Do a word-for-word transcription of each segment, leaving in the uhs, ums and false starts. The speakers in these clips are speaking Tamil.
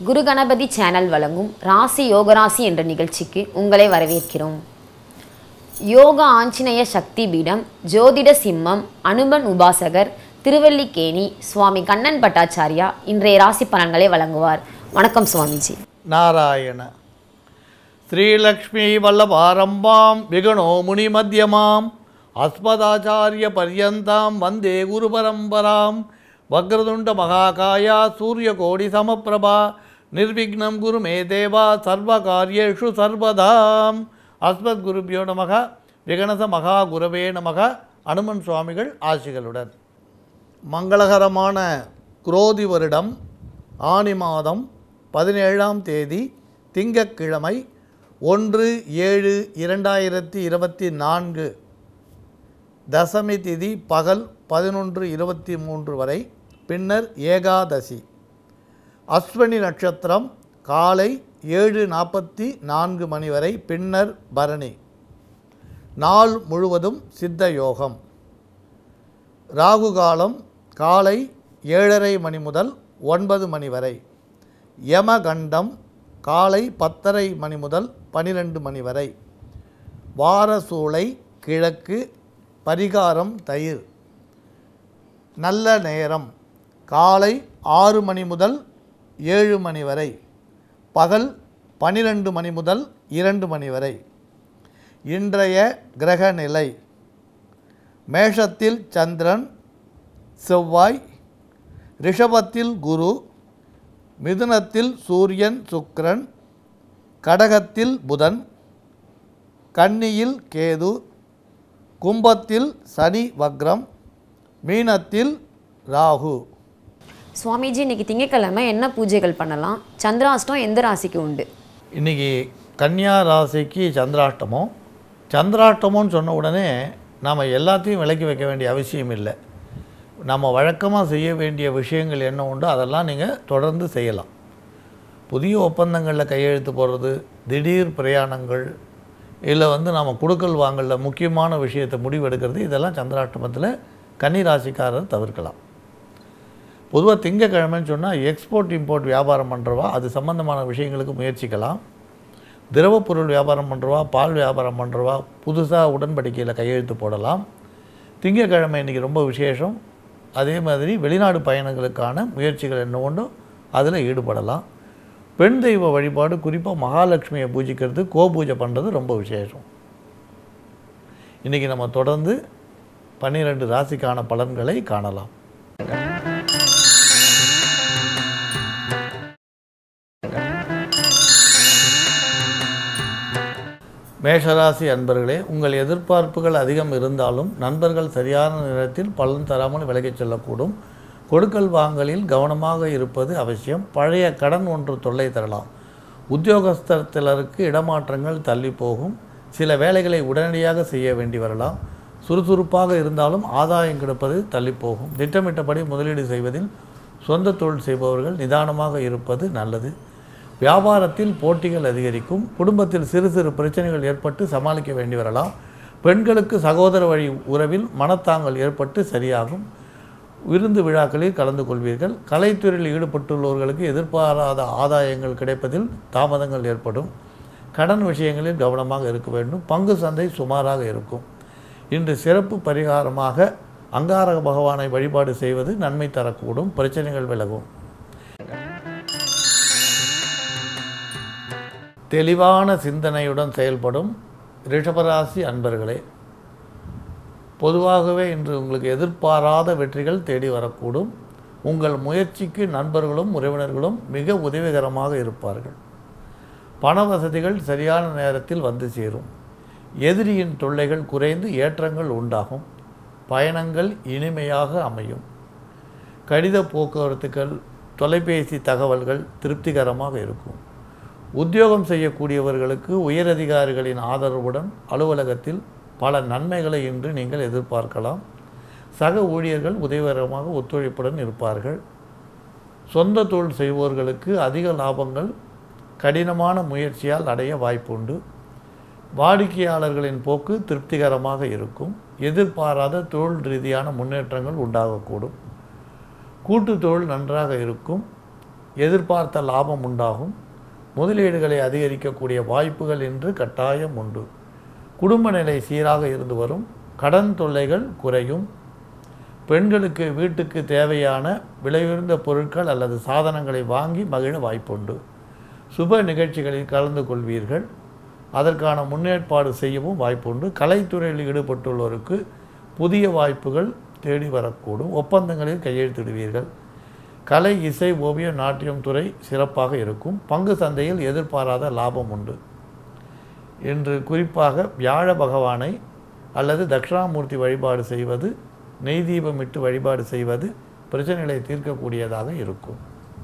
குரு கணபதி சேனல் வழங்கும் ராசி யோகராசி என்ற நிகழ்ச்சிக்கு உங்களை வரவேற்கிறோம். யோகா ஆஞ்சநேய சக்தி பீடம், ஜோதிட சிம்மம், அனுமன் உபாசகர், திருவல்லிக்கேணி சுவாமி கண்ணன் பட்டாச்சாரியா இன்றைய ராசி பலன்களை வழங்குவார். வணக்கம் சுவாமிஜி. நாராயண ஸ்ரீலக்ஷ்மி வல்லபாரம்பாம் விகணோ முனி மத்தியமாம் அஸ்மதாச்சாரிய பர்யந்தாம் வந்தே குரு பரம்பராம். வக்ரதுண்ட மகாகாயா சூரிய கோடி சமப்பிரபா நிர்விக்னம் குரு மே தேவா சர்வ காரியேஷு சர்வதாம். அஸ்மத் குருபியோ நமக. விகணச மகா குரவே நமக. அனுமன் சுவாமிகள் ஆசிகளுடன். மங்களகரமான குரோதி வருடம் ஆனி மாதம் பதினேழாம் தேதி திங்கட்கிழமை ஒன்று ஏழு இரண்டாயிரத்தி இருபத்தி நான்கு தசமி திதி பகல் பதினொன்று இருபத்தி மூன்று வரை, பின்னர் ஏகாதசி. அஸ்வினி நட்சத்திரம் காலை ஏழு நாற்பத்தி நான்கு மணி வரை, பின்னர் பரணி. நாள் முழுவதும் சித்த யோகம். ராகு காலம் காலை ஏழரை மணி முதல் ஒன்பது மணி வரை. யமகண்டம் காலை பத்தரை மணி முதல் பனிரெண்டு மணி வரை. வாரசூளை கிழக்கு. பரிகாரம் தயிர். நல்ல நேரம் காலை ஆறு மணி முதல் ஏழு மணி வரை, பகல் பனிரெண்டு மணி முதல் இரண்டு மணி வரை. இன்றைய கிரக நிலை: மேஷத்தில் சந்திரன், செவ்வாய், ரிஷபத்தில் குரு, மிதுனத்தில் சூரியன் சுக்கிரன், கடகத்தில் புதன், கன்னியில் கேது, கும்பத்தில் சனி வக்ரம், மீனத்தில் ராகு. சுவாமிஜி, இன்னைக்கு திங்கட்கிழமை என்ன பூஜைகள் பண்ணலாம்? சந்திராஷ்டம் எந்த ராசிக்கு உண்டு? இன்றைக்கி கன்னியா ராசிக்கு சந்திராஷ்டமம். சந்திராஷ்டமோன்னு சொன்ன உடனே நாம் எல்லாத்தையும் விலக்கி வைக்க வேண்டிய அவசியம் இல்லை. நம்ம வழக்கமாக செய்ய வேண்டிய விஷயங்கள் என்ன உண்டோ அதெல்லாம் நீங்கள் தொடர்ந்து செய்யலாம். புதிய ஒப்பந்தங்களில் கையெழுத்து போடுறது, திடீர் பிரயாணங்கள், இல்லை வந்து நாம் கொடுக்கல் வாங்கலில் முக்கியமான விஷயத்தை முடிவெடுக்கிறது, இதெல்லாம் சந்திராஷ்டமத்தில் கன்னி ராசிக்காரர் தவிர்க்கலாம். பொதுவாக திங்கக்கிழமைன்னு சொன்னால் எக்ஸ்போர்ட் இம்போர்ட் வியாபாரம் பண்ணுறவா அது சம்பந்தமான விஷயங்களுக்கு முயற்சிக்கலாம். திரவப்பொருள் வியாபாரம் பண்ணுறவா, பால் வியாபாரம் பண்ணுறவா புதுசாக உடன்படிக்கையில் கையெழுத்து போடலாம். திங்கக்கிழமை இன்றைக்கி ரொம்ப விசேஷம். அதே மாதிரி வெளிநாடு பயணங்களுக்கான முயற்சிகள் என்ன உண்டோ அதில் ஈடுபடலாம். பெண் தெய்வ வழிபாடு, குறிப்பாக மகாலட்சுமியை பூஜிக்கிறது, கோபூஜை பண்ணுறது ரொம்ப விசேஷம். இன்றைக்கி நம்ம தொடர்ந்து பன்னிரெண்டு ராசிக்கான பலன்களை காணலாம். மேஷராசி அன்பர்களே, உங்கள் எதிர்பார்ப்புகள் அதிகம் இருந்தாலும் நண்பர்கள் சரியான நேரத்தில் பலன் தராமல் விலகிச் செல்லக்கூடும். கொடுக்கல் வாங்கலில் கவனமாக இருப்பது அவசியம். பழைய கடன் ஒன்று தொல்லை தரலாம். உத்தியோகஸ்தலருக்கு இடமாற்றங்கள் தள்ளி போகும். சில வேலைகளை உடனடியாக செய்ய வேண்டி வரலாம். சுறுசுறுப்பாக இருந்தாலும் ஆதாயம் கிடைப்பது தள்ளி போகும். திட்டமிட்டபடி முதலீடு செய்வதில் சொந்த தொழில் செய்பவர்கள் நிதானமாக இருப்பது நல்லது. வியாபாரத்தில் போட்டிகள் அதிகரிக்கும். குடும்பத்தில் சிறு சிறு பிரச்சனைகள் ஏற்பட்டு சமாளிக்க வேண்டி வரலாம். பெண்களுக்கு சகோதர வழி உறவில் மனத்தாங்கல் ஏற்பட்டு சரியாகும். விருந்து விழாக்களில் கலந்து கொள்வீர்கள். கலைத்துறையில் ஈடுபட்டுள்ளவர்களுக்கு எதிர்பாராத ஆதாயங்கள் கிடைப்பதில் தாமதங்கள் ஏற்படும். கடன் விஷயங்களில் கவனமாக இருக்க வேண்டும். பங்கு சந்தை சுமாராக இருக்கும். இன்று சிறப்பு பரிகாரமாக அங்காரக பகவானை வழிபாடு செய்வது நன்மை தரக்கூடும். பிரச்சனைகள் விலகும். தெளிவான சிந்தனையுடன் செயல்படும் ரிஷபராசி அன்பர்களே, பொதுவாகவே இன்று உங்களுக்கு எதிர்பாராத வெற்றிகள் தேடி வரக்கூடும். உங்கள் முயற்சிக்கு நண்பர்களும் உறவினர்களும் மிக உதவிகரமாக இருப்பார்கள். பண வசதிகள் சரியான நேரத்தில் வந்து சேரும். எதிரியின் தொல்லைகள் குறைந்து ஏற்றங்கள் உண்டாகும். பயணங்கள் இனிமையாக அமையும். கடித போக்குவரத்துகள், தொலைபேசி தகவல்கள் திருப்திகரமாக இருக்கும். உத்தியோகம் செய்யக்கூடியவர்களுக்கு உயரதிகாரிகளின் ஆதரவுடன் அலுவலகத்தில் பல நன்மைகளை இன்று நீங்கள் எதிர்பார்க்கலாம். சக ஊழியர்கள் உதவிகரமாக ஒத்துழைப்புடன் இருப்பார்கள். சொந்த தொழில் செய்வோர்களுக்கு அதிக லாபங்கள் கடினமான முயற்சியால் அடைய வாய்ப்புண்டு. வாடிக்கையாளர்களின் போக்கு திருப்திகரமாக இருக்கும். எதிர்பாராத தொழில் ரீதியான முன்னேற்றங்கள் உண்டாகக்கூடும். கூட்டு தொழில் நன்றாக இருக்கும். எதிர்பார்த்த லாபம் உண்டாகும். முதலீடுகளை அதிகரிக்கக்கூடிய வாய்ப்புகள் இன்று கட்டாயம் உண்டு. குடும்ப நிலை சீராக இருந்து வரும். கடன் தொல்லைகள் குறையும். பெண்களுக்கு வீட்டுக்கு தேவையான விலையுயர்ந்த பொருட்கள் அல்லது சாதனங்களை வாங்கி மகிழ வாய்ப்புண்டு. சுப நிகழ்ச்சிகளில் கலந்து கொள்வீர்கள். அதற்கான முன்னேற்பாடு செய்யவும் வாய்ப்புண்டு. கலைத்துறையில் ஈடுபட்டுள்ளோருக்கு புதிய வாய்ப்புகள் தேடி வரக்கூடும். ஒப்பந்தங்களில் கையெழுத்திடுவீர்கள். கலை, இசை, ஓவியம், நாட்டியம் துறை சிறப்பாக இருக்கும். பங்கு சந்தையில் எதிர்பாராத லாபம் உண்டு. இன்று குறிப்பாக வியாழ பகவானை அல்லது தட்சிணாமூர்த்தி வழிபாடு செய்வது, நெய் தீபமிட்டு வழிபாடு செய்வது பிரச்சனைகளை தீர்க்கக்கூடியதாக இருக்கும்.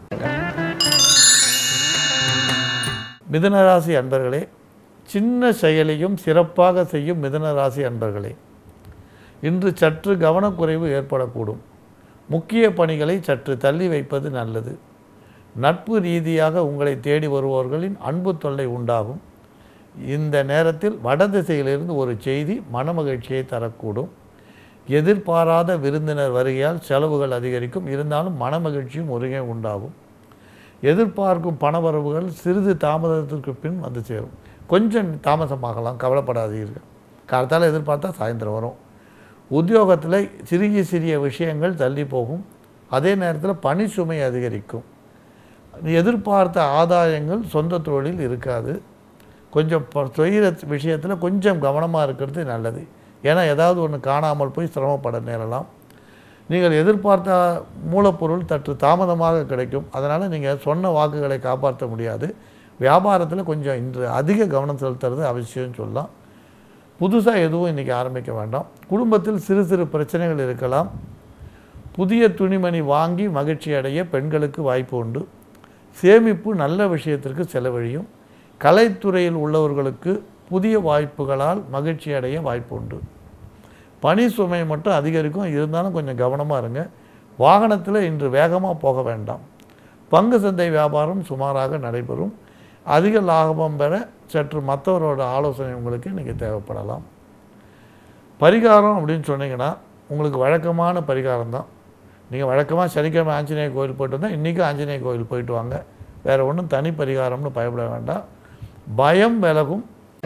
மிதுனராசி அன்பர்களே, சின்ன செயலையும் சிறப்பாக செய்யும் மிதுனராசி அன்பர்களே, இன்று சற்று கவனக்குறைவு ஏற்படக்கூடும். முக்கிய பணிகளை சற்று தள்ளி வைப்பது நல்லது. நட்பு ரீதியாக உங்களை தேடி வருபவர்களின் அன்பு தொல்லை உண்டாகும். இந்த நேரத்தில் வடதிசையிலிருந்து ஒரு செய்தி மனமகிழ்ச்சியை தரக்கூடும். எதிர்பாராத விருந்தினர் வருகையால் செலவுகள் அதிகரிக்கும். இருந்தாலும் மனமகிழ்ச்சியும் ஒருங்கே உண்டாகும். எதிர்பார்க்கும் பணவரவுகள் சிறிது தாமதத்திற்கு பின் வந்து சேரும். கொஞ்சம் தாமதமாகலாம், கவலைப்படாதீர்கள். காலத்தால் எதிர்பார்த்தா சாயந்தரம் வரும். உத்தியோகத்தில் சிறிய சிறிய விஷயங்கள் தள்ளி போகும். அதே நேரத்தில் பணி சுமை அதிகரிக்கும். எதிர்பார்த்த ஆதாயங்கள் சொந்த தொழிலில் இருக்காது. கொஞ்சம் தொழில் விஷயத்தில் கொஞ்சம் கவனமாக இருக்கிறது நல்லது. ஏன்னா ஏதாவது ஒன்று காணாமல் போய் சிரமப்பட நேரலாம். நீங்கள் எதிர்பார்த்த மூலப்பொருள் சற்று தாமதமாக கிடைக்கும். அதனால் நீங்கள் சொன்ன வாக்குகளை காப்பாற்ற முடியாது. வியாபாரத்தில் கொஞ்சம் இன்று அதிக கவனம் செலுத்துறது அவசியம் சொல்லலாம். புதுசாக எதுவும் இன்றைக்கி ஆரம்பிக்க வேண்டாம். குடும்பத்தில் சிறு சிறு பிரச்சனைகள் இருக்கலாம். புதிய துணிமணி வாங்கி மகிழ்ச்சி அடைய பெண்களுக்கு வாய்ப்பு உண்டு. சேமிப்பு நல்ல விஷயத்திற்கு செலவழியும். கலைத்துறையில் உள்ளவர்களுக்கு புதிய வாய்ப்புகளால் மகிழ்ச்சி அடைய வாய்ப்பு உண்டு. பணி சுமை மட்டும் அதிகரிக்கும். இருந்தாலும் கொஞ்சம் கவனமாக இருங்க. வாகனத்தில் இன்று வேகமாக போக வேண்டாம். பங்கு சந்தை வியாபாரம் சுமாராக நடைபெறும். அதிக லாபம் பெற சற்று மற்றவரோட ஆலோசனை உங்களுக்கு இன்றைக்கி தேவைப்படலாம். பரிகாரம் அப்படின்னு சொன்னீங்கன்னா உங்களுக்கு வழக்கமான பரிகாரம் தான். நீங்கள் வழக்கமாக சனிக்கிழமை ஆஞ்சநேய கோயில் போயிட்டு வந்தால் இன்றைக்கும் ஆஞ்சநேய கோயில் போயிட்டு வாங்க. வேறு ஒன்றும் தனி பரிகாரம்னு பயப்பட வேண்டாம். பயம் விலகும்.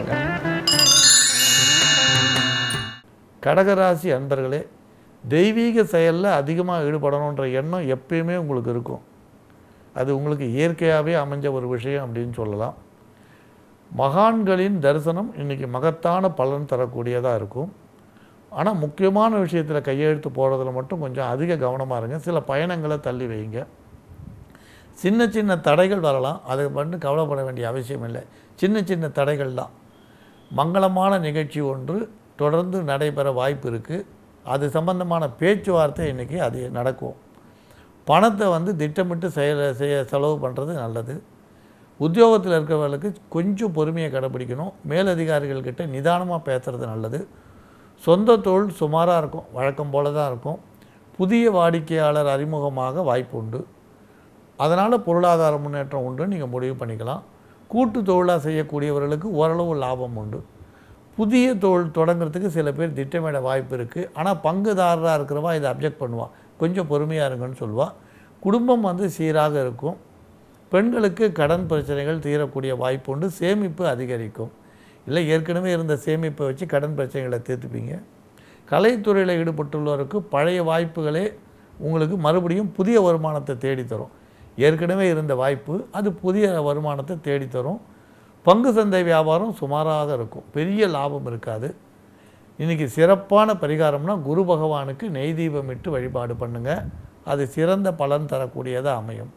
கடகராசி அன்பர்களே, தெய்வீக செயலில் அதிகமாக ஈடுபடணுன்ற எண்ணம் எப்பயுமே உங்களுக்கு இருக்கும். அது உங்களுக்கு இயற்கையாகவே அமைஞ்ச ஒரு விஷயம் அப்படின்னு சொல்லலாம். மகான்களின் தரிசனம் இன்றைக்கி மகத்தான பலன் தரக்கூடியதாக இருக்கும். ஆனால் முக்கியமான விஷயத்தில் கையெழுத்து போடுறதுல மட்டும் கொஞ்சம் அதிக கவனமாக இருங்க. சில பயணங்களை தள்ளி வைங்க. சின்ன சின்ன தடைகள் வரலாம். அதை மட்டும் கவலைப்பட வேண்டிய அவசியம் இல்லை. சின்ன சின்ன தடைகள் தான். மங்களமான நிகழ்ச்சி ஒன்று தொடர்ந்து நடைபெற வாய்ப்பு இருக்குது. அது சம்பந்தமான பேச்சுவார்த்தை இன்றைக்கி அது நடக்கும். பணத்தை வந்து திட்டமிட்டு செயல் செய்ய செலவு பண்ணுறது நல்லது. உத்தியோகத்தில் இருக்கிறவர்களுக்கு கொஞ்சம் பொறுமையை கடைப்பிடிக்கணும். மேலதிகாரிகள்கிட்ட நிதானமாக பேசுகிறது நல்லது. சொந்த தொழில் சுமாராக இருக்கும், வழக்கம் போல தான் இருக்கும். புதிய வாடிக்கையாளர் அறிமுகமாக வாய்ப்பு உண்டு. அதனால் பொருளாதார முன்னேற்றம் உண்டு நீங்கள் முடிவு பண்ணிக்கலாம். கூட்டு தொழிலாக செய்யக்கூடியவர்களுக்கு ஓரளவு லாபம் உண்டு. புதிய தொழில் தொடங்குறதுக்கு சில பேர் திட்டமிட வாய்ப்பு இருக்குது. ஆனால் பங்குதாரராக இருக்கிறவா இதை அப்ஜெக்ட் பண்ணுவாள். கொஞ்சம் பொறுமையாக இருங்கன்னு சொல்லுவாள். குடும்பம் வந்து சீராக இருக்கும். பெண்களுக்கு கடன் பிரச்சனைகள் தீரக்கூடிய வாய்ப்பு உண்டு. சேமிப்பு அதிகரிக்கும். இல்லை ஏற்கனவே இருந்த சேமிப்பை வச்சு கடன் பிரச்சனைகளை தீர்த்துப்பீங்க. கலைத்துறையில் ஈடுபட்டுள்ளவருக்கு பழைய வாய்ப்புகளே உங்களுக்கு மறுபடியும் புதிய வருமானத்தை தேடித்தரும். ஏற்கனவே இருந்த வாய்ப்பு அது புதிய வருமானத்தை தேடித்தரும். பங்கு சந்தை வியாபாரம் சுமாராக இருக்கும். பெரிய லாபம் இருக்காது. இன்றைக்கி சிறப்பான பரிகாரம்னா குரு பகவானுக்கு நெய் தீபமிட்டு வழிபாடு பண்ணுங்கள். அது சிறந்த பலன் தரக்கூடியதாக அமையும்.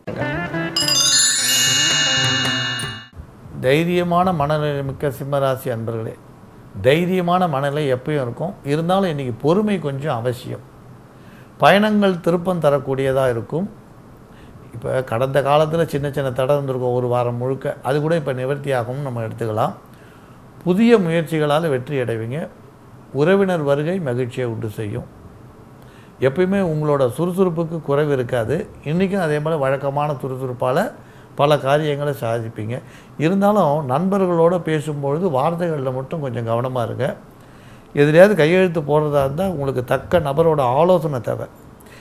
தைரியமான மனநிலை மிக்க சிம்மராசி அன்பர்களே, தைரியமான மனநிலை எப்பயும் இருக்கும். இருந்தாலும் இன்றைக்கி பொறுமை கொஞ்சம் அவசியம். பயணங்கள் திருப்பம் தரக்கூடியதாக இருக்கும். இப்போ கடந்த காலத்தில் சின்ன சின்ன தடை இருந்திருக்கும் ஒரு வாரம் முழுக்க. அது கூட இப்போ நிவர்த்தி ஆகும்னு நம்ம எடுத்துக்கலாம். புதிய முயற்சிகளால் வெற்றி அடைவீங்க. உறவினர் வருகை மகிழ்ச்சியை உண்டு செய்யும். எப்பயுமே உங்களோட சுறுசுறுப்புக்கு குறைவு இருக்காது. இன்றைக்கும் அதே மாதிரி வழக்கமான சுறுசுறுப்பால் பல காரியங்களை சாதிப்பீங்க. இருந்தாலும் நண்பர்களோடு பேசும்பொழுது வார்த்தைகளில் மட்டும் கொஞ்சம் கவனமாக இருங்க. எதிலையாவது கையெழுத்து போடுறதா இருந்தால் உங்களுக்கு தக்க நபரோட ஆலோசனை தேவை.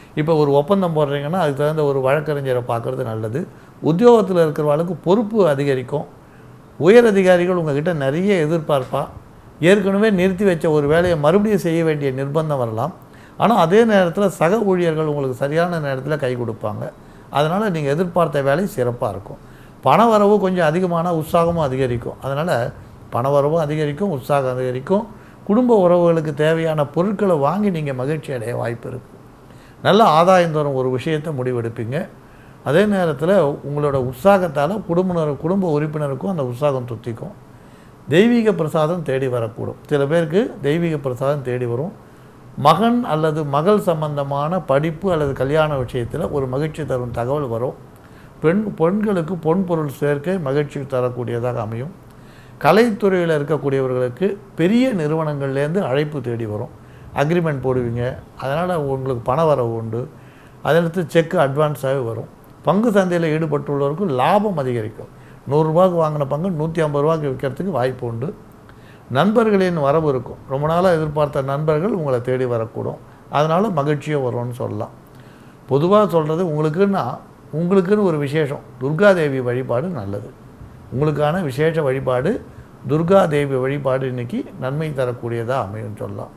இப்போ ஒரு ஒப்பந்தம் போடுறீங்கன்னா அதுக்கு தகுந்த ஒரு வழக்கறிஞரை பார்க்குறது நல்லது. உத்தியோகத்தில் இருக்கிறவங்களுக்கு பொறுப்பு அதிகரிக்கும். உயர் அதிகாரிகள் உங்ககிட்ட நிறைய எதிர்பார்ப்பா, ஏற்கனவே நிறுத்தி வச்ச ஒரு வேலையை மறுபடியும் செய்ய வேண்டிய நிர்பந்தம் வரலாம். ஆனால் அதே நேரத்தில் சக ஊழியர்கள் உங்களுக்கு சரியான நேரத்தில் கை கொடுப்பாங்க. அதனால் நீங்கள் எதிர்பார்த்த வேலை சிறப்பாக இருக்கும். பணவரவு கொஞ்சம் அதிகமான உற்சாகமும் அதிகரிக்கும். அதனால் பணவரவும் அதிகரிக்கும், உற்சாகம் அதிகரிக்கும். குடும்ப உறவுகளுக்கு தேவையான பொருட்களை வாங்கி நீங்கள் மகிழ்ச்சி அடைய வாய்ப்பு இருக்குது. நல்ல ஆதாயம் தரும் ஒரு விஷயத்தை முடிவெடுப்பீங்க. அதே நேரத்தில் உங்களோட உற்சாகத்தால் குடும்ப குடும்ப உறுப்பினருக்கும் அந்த உற்சாகம் துத்திக்கும். தெய்வீக பிரசாதம் தேடி வரக்கூடும். சில பேருக்கு தெய்வீக பிரசாதம் தேடி வரும். மகன் அல்லது மகள் சம்பந்தமான படிப்பு அல்லது கல்யாண விஷயத்தில் ஒரு மகிழ்ச்சி தரும் தகவல் வரும். பெண் பெண்களுக்கு பொன் பொருள் சேர்க்கை மகிழ்ச்சி தரக்கூடியதாக அமையும். கலைத்துறையில் இருக்கக்கூடியவர்களுக்கு பெரிய நிறுவனங்கள்லேருந்து அழைப்பு தேடி வரும். அக்ரிமெண்ட் போடுவீங்க, அதனால் உங்களுக்கு பண வரவு உண்டு. அதற்கு செக்கு அட்வான்ஸாகவே வரும். பங்கு சந்தையில் ஈடுபட்டுள்ளவருக்கு லாபம் அதிகரிக்கும். நூறுரூவாக்கு வாங்கின பங்கு நூற்றி ஐம்பது ரூபாய்க்கு விற்கிறதுக்கு வாய்ப்பு உண்டு. நண்பர்களின் வரவு இருக்கும். ரொம்ப நாளாக எதிர்பார்த்த நண்பர்கள் உங்களை தேடி வரக்கூடும். அதனால் மகிழ்ச்சியாக வரும்னு சொல்லலாம். பொதுவாக சொல்கிறது உங்களுக்குன்னா உங்களுக்குன்னு ஒரு விசேஷம் துர்காதேவி வழிபாடு நல்லது. உங்களுக்கான விசேஷ வழிபாடு துர்காதேவி வழிபாடு இன்றைக்கி நன்மை தரக்கூடியதாக அமையும் சொல்லலாம்.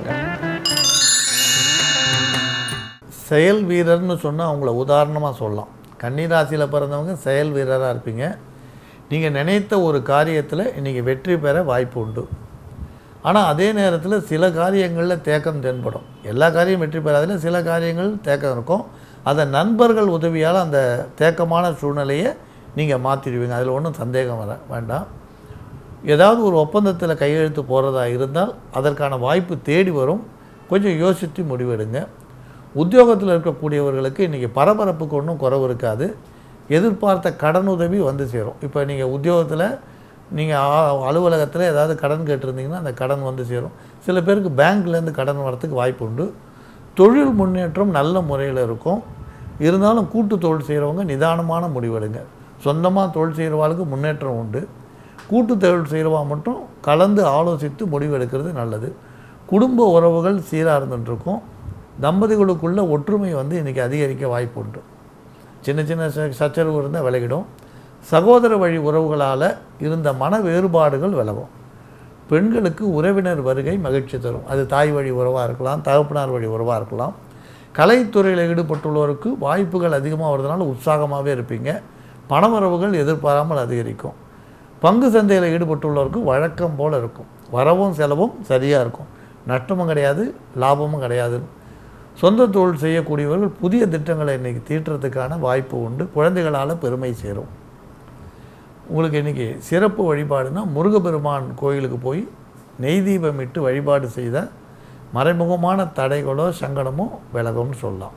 செயல் வீரர்னு சொன்னால் அவங்கள உதாரணமாக சொல்லலாம். கன்னிராசியில் பிறந்தவங்க செயல் வீரராக இருப்பீங்க. நீங்கள் நினைத்த ஒரு காரியத்தில் இன்றைக்கி வெற்றி பெற வாய்ப்பு உண்டு. ஆனால் அதே நேரத்தில் சில காரியங்களில் தேக்கம் தென்படும். எல்லா காரியம் வெற்றி பெறாதில் சில காரியங்கள் தேக்கம் இருக்கும். அதை நண்பர்கள் உதவியால் அந்த தேக்கமான சூழ்நிலையை நீங்கள் மாற்றிடுவீங்க. அதில் ஒன்றும் சந்தேகம் வர வேண்டாம். ஏதாவது ஒரு ஒப்பந்தத்தில் கையெழுத்து போகிறதா இருந்தால் அதற்கான வாய்ப்பு தேடி வரும். கொஞ்சம் யோசித்து முடிவெடுங்க. உத்தியோகத்தில் இருக்கக்கூடியவர்களுக்கு இன்றைக்கி பரபரப்புக்கு ஒன்றும் குறைவு இருக்காது. எதிர்பார்த்த கடன் உதவி வந்து சேரும். இப்போ நீங்கள் உத்தியோகத்தில் நீங்கள் அலுவலகத்தில் ஏதாவது கடன் கேட்டிருந்தீங்கன்னா அந்த கடன் வந்து சேரும். சில பேருக்கு பேங்க்லேருந்து கடன் வரத்துக்கு வாய்ப்பு உண்டு. தொழில் முன்னேற்றம் நல்ல முறையில் இருக்கும். இருந்தாலும் கூட்டு தொழில் செய்கிறவங்க நிதானமான முடிவெடுங்க. சொந்தமாக தொழில் செய்கிறவாளுக்கு முன்னேற்றம் உண்டு. கூட்டு தொழில் செய்கிறவா மட்டும் கலந்து ஆலோசித்து முடிவெடுக்கிறது நல்லது. குடும்ப உறவுகள் சீராக இருந்துகிட்ருக்கும். தம்பதிகளுக்குள்ள ஒற்றுமை வந்து இன்றைக்கி அதிகரிக்க வாய்ப்பு உண்டு. சின்ன சின்ன சச்சரவு இருந்தால் விலகிடும். சகோதர வழி உறவுகளால் இருந்த மன வேறுபாடுகள் விலகும். பெண்களுக்கு உறவினர் வருகை மகிழ்ச்சி தரும். அது தாய் வழி உறவாக இருக்கலாம், தகப்பனார் வழி உறவாக இருக்கலாம். கலைத்துறையில் ஈடுபட்டுள்ளவருக்கு வாய்ப்புகள் அதிகமாக வருதுனால உற்சாகமாகவே இருப்பீங்க. பணவரவுகள் எதிர்பாராமல் அதிகரிக்கும். பங்கு சந்தையில் ஈடுபட்டுள்ளவருக்கு வழக்கம் போல் இருக்கும். வரவும் செலவும் சரியாக இருக்கும். நஷ்டமும் கிடையாது, லாபமும் கிடையாது. சொந்த தொழில் செய்யக்கூடியவர்கள் புதிய திட்டங்களை இன்றைக்கி தீட்டுறதுக்கான வாய்ப்பு உண்டு. குழந்தைகளால் பெருமை சேரும். உங்களுக்கு இன்றைக்கி சிறப்பு வழிபாடுனா முருகப்பெருமான் கோயிலுக்கு போய் நெய் தீபம் இட்டு வழிபாடு செய்த மறைமுகமான தடைகளோ சங்கடமோ விலகும்னு சொல்லலாம்.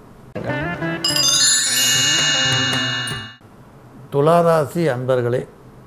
துளாராசி அன்பர்களே,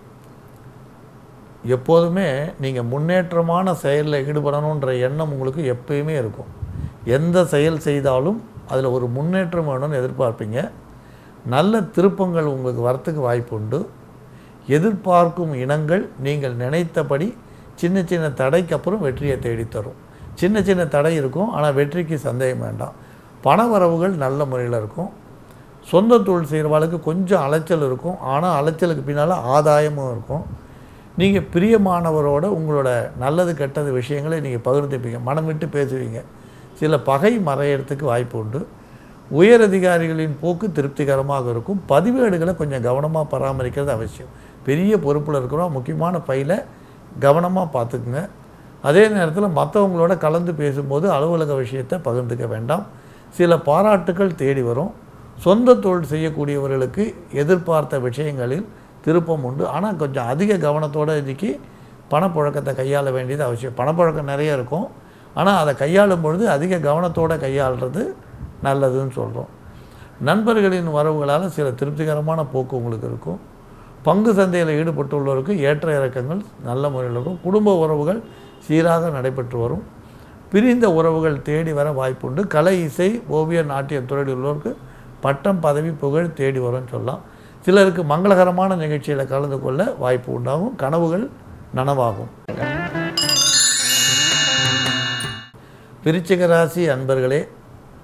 எப்போதுமே நீங்கள் முன்னேற்றமான செயலில் ஈடுபடணுன்ற எண்ணம் உங்களுக்கு எப்பயுமே இருக்கும். எந்த செயல் செய்தாலும் அதில் ஒரு முன்னேற்றம் வேணும்னு எதிர்பார்ப்பீங்க. நல்ல திருப்பங்கள் உங்களுக்கு வரத்துக்கு வாய்ப்பு உண்டு. எதிர்பார்க்கும் இனங்கள் நீங்கள் நினைத்தபடி சின்ன சின்ன தடைக்கு அப்புறம் வெற்றியை தேடித்தரும். சின்ன சின்ன தடை இருக்கும், ஆனால் வெற்றிக்கு சந்தேகம் வேண்டாம். பண வரவுகள் நல்ல முறையில் இருக்கும். சொந்த தொழில் செய்கிறவாளுக்கு கொஞ்சம் அலைச்சல் இருக்கும், ஆனால் அலைச்சலுக்கு பின்னால் ஆதாயமும் இருக்கும். நீங்கள் பிரியமானவரோட உங்களோட நல்லது கெட்டது விஷயங்களை நீங்கள் பகிர்ந்துப்பீங்க, மனம் விட்டு பேசுவீங்க. சில பகை மறையிறதுக்கு வாய்ப்பு உண்டு. உயர் அதிகாரிகளின் போக்கு திருப்திகரமாக இருக்கும். பதிவேடுகளை கொஞ்சம் கவனமாக பராமரிக்கிறது அவசியம். பெரிய பொறுப்பில் இருக்கிறோம், முக்கியமான பையில் கவனமாக பார்த்துக்குங்க. அதே நேரத்தில் மற்றவங்களோட கலந்து பேசும்போது அலுவலக விஷயத்தை பகிர்ந்துக்க வேண்டாம். சில பாராட்டுக்கள் தேடி வரும். சொந்த தொழில் செய்யக்கூடியவர்களுக்கு எதிர்பார்த்த விஷயங்களில் திருப்பம் உண்டு. ஆனால் கொஞ்சம் அதிக கவனத்தோடு இன்றைக்கி பணப்புழக்கத்தை கையாள வேண்டியது அவசியம். பணப்புழக்கம் நிறைய இருக்கும், ஆனால் அதை கையாளும் பொழுது அதிக கவனத்தோடு கையாளுறது நல்லதுன்னு சொல்கிறோம். நண்பர்களின் வரவுகளால் சில திருப்திகரமான போக்கு உங்களுக்கு இருக்கும். பங்கு சந்தையில் ஈடுபட்டுள்ளவருக்கு ஏற்ற இறக்கங்கள் நல்ல முறையில் இருக்கும். குடும்ப உறவுகள் சீராக நடைபெற்று வரும். பிரிந்த உறவுகள் தேடி வர வாய்ப்புண்டு. கலை, இசை, ஓவிய, நாட்டிய துறையில் உள்ளவருக்கு பட்டம், பதவி, புகழ் தேடி வரும்னு சொல்லலாம். சிலருக்கு மங்களகரமான நிகழ்ச்சியில் கலந்து கொள்ள வாய்ப்பு உண்டாகும். கனவுகள் நனவாகும். விருச்சிக ராசி அன்பர்களே,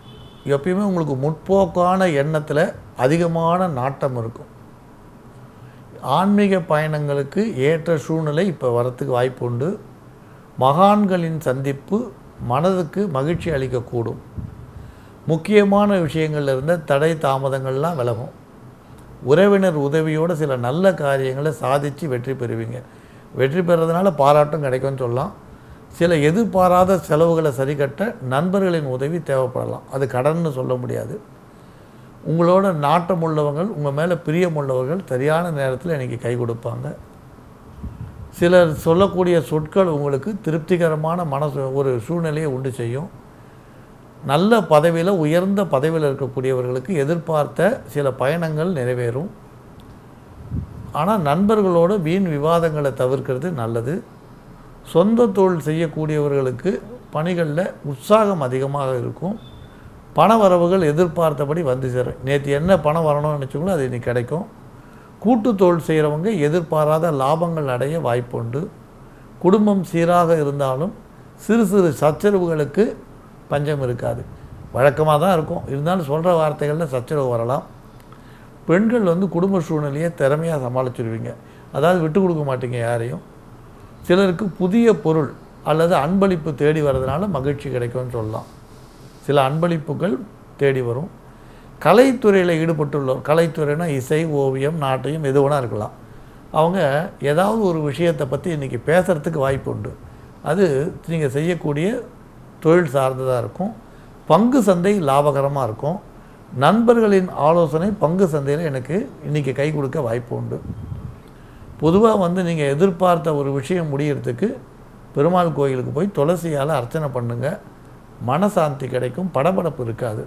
எப்பயுமே உங்களுக்கு முற்போக்கான எண்ணத்தில் அதிகமான நாட்டம் இருக்கும். ஆன்மீக பயணங்களுக்கு ஏற்ற சூழ்நிலை இப்போ வரத்துக்கு வாய்ப்பு உண்டு. மகான்களின் சந்திப்பு மனதுக்கு மகிழ்ச்சி அளிக்கக்கூடும். முக்கியமான விஷயங்கள்ல இருந்த தடை தாமதங்கள்லாம் விலகும். உறவினர் உதவியோடு சில நல்ல காரியங்களை சாதித்து வெற்றி பெறுவீங்க. வெற்றி பெறதுனால பாராட்டும் கிடைக்கும்னு சொல்லலாம். சில எதிர்பாராத செலவுகளை சரி கட்ட நண்பர்களின் உதவி தேவைப்படலாம். அது கடன்னு சொல்ல முடியாது. உங்களோட நாட்டம் உள்ளவர்கள், உங்கள் மேலே பிரியம் உள்ளவர்கள் சரியான நேரத்தில் இன்றைக்கி கை கொடுப்பாங்க. சிலர் சொல்லக்கூடிய சொற்கள் உங்களுக்கு திருப்திகரமான மனசு ஒரு சூழ்நிலையை உண்டு செய்யும். நல்ல பதவியில், உயர்ந்த பதவியில் இருக்கக்கூடியவர்களுக்கு எதிர்பார்த்த சில பயணங்கள் நிறைவேறும். ஆனால் நண்பர்களோடு வீண் விவாதங்களை தவிர்க்கிறது நல்லது. சொந்த தொழில் செய்யக்கூடியவர்களுக்கு பணிகளில் உற்சாகம் அதிகமாக இருக்கும். பண வரவுகள் எதிர்பார்த்தபடி வந்து சேரும். நேற்று என்ன பணம் வரணும்னு நினச்சிங்களோ அது இன்றைக்கி கிடைக்கும். கூட்டு தொழில் செய்கிறவங்க எதிர்பாராத லாபங்கள் அடைய வாய்ப்புண்டு. குடும்பம் சீராக இருந்தாலும் சிறு சிறு சச்சரவுகளுக்கு பஞ்சம் இருக்காது. வழக்கமாக தான் இருக்கும். இருந்தாலும் சொல்கிற வார்த்தைகளில் சச்சரவு வரலாம். பெண்கள் வந்து குடும்ப சூழ்நிலையை திறமையாக சமாளிச்சுடுவீங்க. அதாவது விட்டு கொடுக்க மாட்டீங்க யாரையும். சிலருக்கு புதிய பொருள் அல்லது அன்பளிப்பு தேடி வர்றதுனால மகிழ்ச்சி கிடைக்கும்னு சொல்லலாம். சில அன்பளிப்புகள் தேடி வரும். கலைத்துறையில் ஈடுபட்டுள்ளோர், கலைத்துறைனா இசை, ஓவியம், நாட்டியம் எது வேணால் இருக்கலாம். அவங்க ஏதாவது ஒரு விஷயத்தை பற்றி இன்றைக்கி பேசுகிறதுக்கு வாய்ப்பு உண்டு. அது நீங்கள் செய்யக்கூடிய தொழில் சார்ந்ததாக இருக்கும். பங்கு சந்தை லாபகரமாக இருக்கும். நண்பர்களின் ஆலோசனை பங்கு சந்தையில் எனக்கு இன்றைக்கி கை கொடுக்க வாய்ப்பு உண்டு. பொதுவாக வந்து நீங்கள் எதிர்பார்த்த ஒரு விஷயம் முடியறதுக்கு பெருமாள் கோயிலுக்கு போய் துளசியால் அர்ச்சனை பண்ணுங்கள். மனசாந்தி கிடைக்கும். படபடப்பு இருக்காது.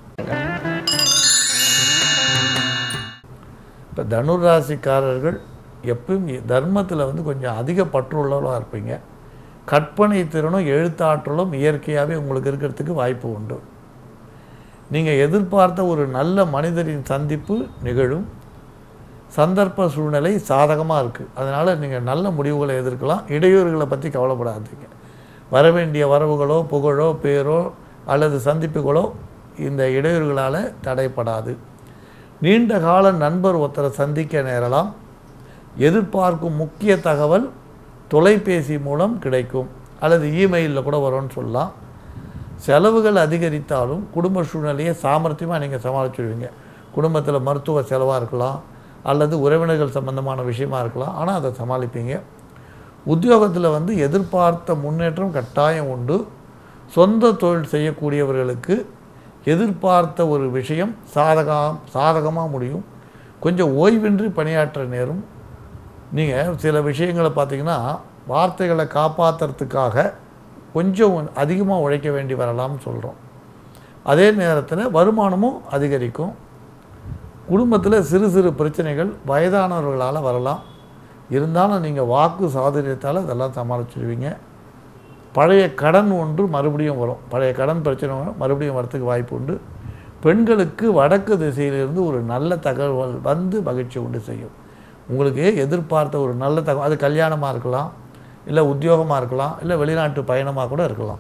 இப்போ தனுர் ராசிக்காரர்கள் எப்பவும் தர்மத்தில் வந்து கொஞ்சம் அதிக பற்றுள்ளவர்களாக இருப்பீங்க. கற்பனை திறனும் எழுத்தாற்றலும் இயற்கையாகவே உங்களுக்கு இருக்கிறதுக்கு வாய்ப்பு உண்டு. நீங்கள் எதிர்பார்த்த ஒரு நல்ல மனிதரின் சந்திப்பு நிகழும். சந்தர்ப்ப சூழ்நிலை சாதகமாக இருக்குது. அதனால் நீங்கள் நல்ல முடிவுகளை எதிர்க்கலாம். இடையூறுகளை பற்றி கவலைப்படாதீங்க. வரவேண்டிய வரவுகளோ புகழோ பேரோ அல்லது சந்திப்புகளோ இந்த இடையூறுகளால் தடைப்படாது. நீண்ட கால நண்பர் ஒருத்தரை சந்திக்க நேரலாம். எதிர்பார்க்கும் முக்கிய தகவல் தொலைபேசி மூலம் கிடைக்கும் அல்லது இமெயிலில் கூட வரும்னு சொல்லலாம். செலவுகள் அதிகரித்தாலும் குடும்ப சூழ்நிலையை சாமர்த்தியமாக நீங்கள் சமாளிச்சுடுவீங்க. குடும்பத்தில் மருத்துவ செலவாக இருக்கலாம் அல்லது உறவினர்கள் சம்பந்தமான விஷயமா இருக்கலாம். ஆனால் அதை சமாளிப்பீங்க. உத்தியோகத்தில் வந்து எதிர்பார்த்த முன்னேற்றம் கட்டாயம் உண்டு. சொந்த தொழில் செய்யக்கூடியவர்களுக்கு எதிர்பார்த்த ஒரு விஷயம் சாதகம் சாதகமாக முடியும். கொஞ்சம் ஓய்வின்றி பணியாற்ற நேரும். நீங்கள் சில விஷயங்களை பார்த்திங்கன்னா வார்த்தைகளை காப்பாற்றுறதுக்காக கொஞ்சம் அதிகமாக உழைக்க வேண்டி வரலாம்னு சொல்கிறோம். அதே நேரத்தில் வருமானமும் அதிகரிக்கும். குடும்பத்தில் சிறு சிறு பிரச்சனைகள் வயதானவர்களால் வரலாம். இருந்தாலும் நீங்கள் வாக்கு சாதுரியத்தால் இதெல்லாம் சமாளிச்சுடுவீங்க. பழைய கடன் ஒன்று மறுபடியும் வரும். பழைய கடன் பிரச்சனை வரும், மறுபடியும் வரத்துக்கு வாய்ப்பு உண்டு. பெண்களுக்கு வடக்கு திசையிலிருந்து ஒரு நல்ல தகவல் வந்து மகிழ்ச்சி உண்டு செய்யும். உங்களுக்கு எதிர்பார்த்த ஒரு நல்ல தகவல், அது கல்யாணமாக இருக்கலாம், இல்லை உத்தியோகமாக இருக்கலாம், இல்லை வெளிநாட்டு பயணமாக கூட இருக்கலாம்.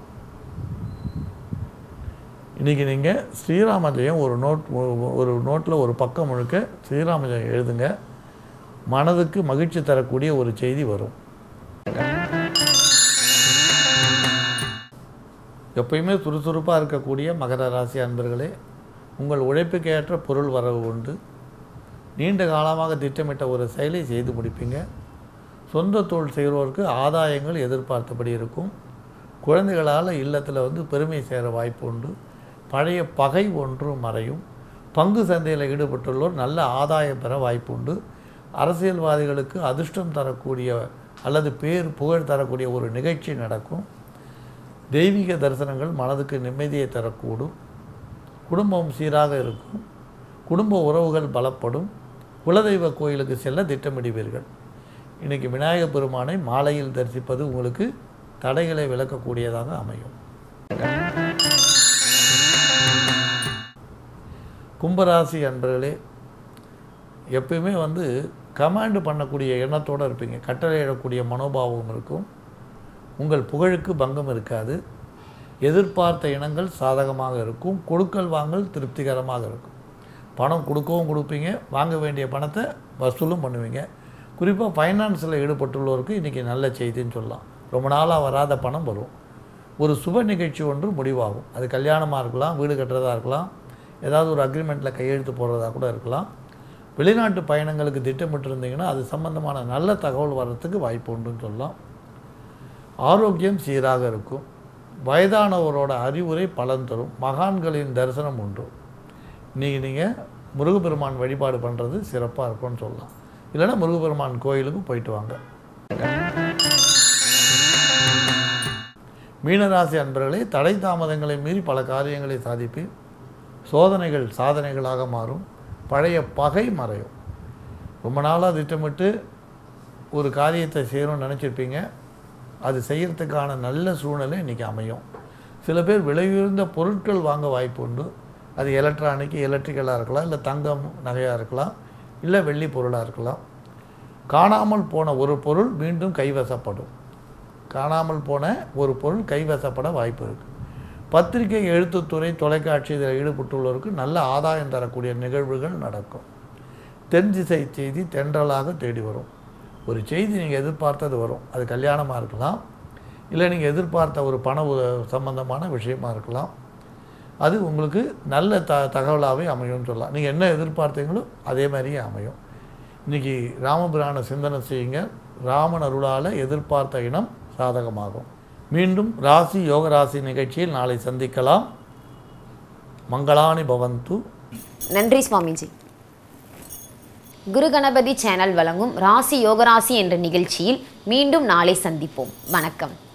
இன்றைக்கி நீங்கள் ஸ்ரீராம ஜெயம் ஒரு நோட் ஒரு நோட்டில் ஒரு பக்கம் முழுக்க ஸ்ரீராம ஜெயம் எழுதுங்க. மனதுக்கு மகிழ்ச்சி தரக்கூடிய ஒரு செய்தி வரும். எப்பயுமே சுறுசுறுப்பாக இருக்கக்கூடிய மகர ராசி அன்பர்களே, உங்கள் உழைப்புக்கு ஏற்ற பொருள் வரவு உண்டு. நீண்ட காலமாக திட்டமிட்ட ஒரு செயலை செய்து முடிப்பீங்க. சொந்த தொழில் செய்கிறவருக்கு ஆதாயங்கள் எதிர்பார்த்தபடி இருக்கும். குழந்தைகளால் இல்லத்தில் வந்து பெருமை சேர வாய்ப்பு உண்டு. பழைய பகை ஒன்று மறையும். பங்கு சந்தையில் ஈடுபட்டுள்ளோர் நல்ல ஆதாயம் பெற வாய்ப்பு உண்டு. அரசியல்வாதிகளுக்கு அதிர்ஷ்டம் தரக்கூடிய அல்லது பேர் புகழ் தரக்கூடிய ஒரு நிகழ்ச்சி நடக்கும். தெய்வீக தரிசனங்கள் மனதுக்கு நிம்மதியை தரக்கூடும். குடும்பம் சீராக இருக்கும். குடும்ப உறவுகள் பலப்படும். குலதெய்வ கோயிலுக்கு செல்ல திட்டமிடுவீர்கள். இன்றைக்கி விநாயகப் பெருமானை மாலையில் தரிசிப்பது உங்களுக்கு தடைகளை விளக்கக்கூடியதாக அமையும். கும்பராசி அன்பர்களே, எப்பயுமே வந்து கமாண்டு பண்ணக்கூடிய எண்ணத்தோடு இருப்பீங்க. கட்டளையிடக்கூடிய மனோபாவம் இருக்கும். உங்கள் புகழுக்கு பங்கம் இருக்காது. எதிர்பார்த்த இனங்கள் சாதகமாக இருக்கும். கொடுக்கல் வாங்கல் திருப்திகரமாக இருக்கும். பணம் கொடுக்கவும் கொடுப்பீங்க, வாங்க வேண்டிய பணத்தை வசூலும் பண்ணுவீங்க. குறிப்பாக ஃபைனான்ஸில் ஈடுபட்டுள்ளவருக்கு இன்றைக்கி நல்ல செய்தின்னு சொல்லலாம். ரொம்ப நாளாக வராத பணம் வரும். ஒரு சுப நிகழ்ச்சி ஒன்று முடிவாகும். அது கல்யாணமாக இருக்கலாம், வீடு கட்டுறதா இருக்கலாம், ஏதாவது ஒரு அக்ரிமெண்ட்டில் கையெழுத்து போடுறதா கூட இருக்கலாம். வெளிநாட்டு பயணங்களுக்கு திட்டமிட்டிருந்தீங்கன்னா அது சம்பந்தமான நல்ல தகவல் வர்றதுக்கு வாய்ப்பு உண்டுன்னு சொல்லலாம். ஆரோக்கியம் சீராக இருக்கும். வயதானவரோட அறிவுரை பலன் தரும். மகான்களின் தரிசனம் உண்டு. இன்றைக்கி நீங்கள் முருகப்பெருமான் வழிபாடு பண்ணுறது சிறப்பாக இருக்கும்னு சொல்லலாம். இல்லைன்னா முருகப்பெருமான் கோயிலுக்கு போயிட்டு வாங்க. மீனராசி அன்பர்களே, தடை தாமதங்களை மீறி பல காரியங்களை சாதிப்பேன். சோதனைகள் சாதனைகளாக மாறும். பழைய பகை மறையும். ரொம்ப நாளாக திட்டமிட்டு ஒரு காரியத்தை செய்யணும்னு நினச்சிருப்பீங்க. அது செய்கிறதுக்கான நல்ல சூழ்நிலை இன்றைக்கி அமையும். சில பேர் விலையுயர்ந்த பொருட்கள் வாங்க வாய்ப்பு உண்டு. அது எலக்ட்ரானிக் எலக்ட்ரிக்கலாக இருக்கலாம், இல்லை தங்கம் நகையாக இருக்கலாம், இல்லை வெள்ளி பொருளாக இருக்கலாம். காணாமல் போன ஒரு பொருள் மீண்டும் கைவசப்படும். காணாமல் போன ஒரு பொருள் கைவசப்பட வாய்ப்பு இருக்குது. பத்திரிகை, எழுத்துத்துறை, தொலைக்காட்சி இதில் ஈடுபட்டுள்ளவருக்கு நல்ல ஆதாயம் தரக்கூடிய நிகழ்வுகள் நடக்கும். தென் திசை செய்தி தென்றலாக தேடி வரும். ஒரு செய்தி நீங்கள் எதிர்பார்த்தது வரும். அது கல்யாணமாக இருக்கலாம், இல்லை நீங்கள் எதிர்பார்த்த ஒரு பண சம்பந்தமான விஷயமாக இருக்கலாம். அது உங்களுக்கு நல்ல த தகவலாகவே அமையும்னு சொல்லலாம். நீங்கள் என்ன எதிர்பார்த்தீங்களோ அதே மாதிரியே அமையும். இன்றைக்கி ராமபிரான சிந்தனை செய்யுங்க. ராமன் அருளால் எதிர்பார்த்த இனம் சாதகமாகும். மீண்டும் ராசி யோக ராசி நிகழ்ச்சியில் நாளை சந்திக்கலாம். மங்களானி பவந்து. நன்றி சுவாமிஜி. குரு கணபதி சேனல் வழங்கும் ராசி யோகராசி என்ற நிகழ்ச்சியில் மீண்டும் நாளை சந்திப்போம். வணக்கம்.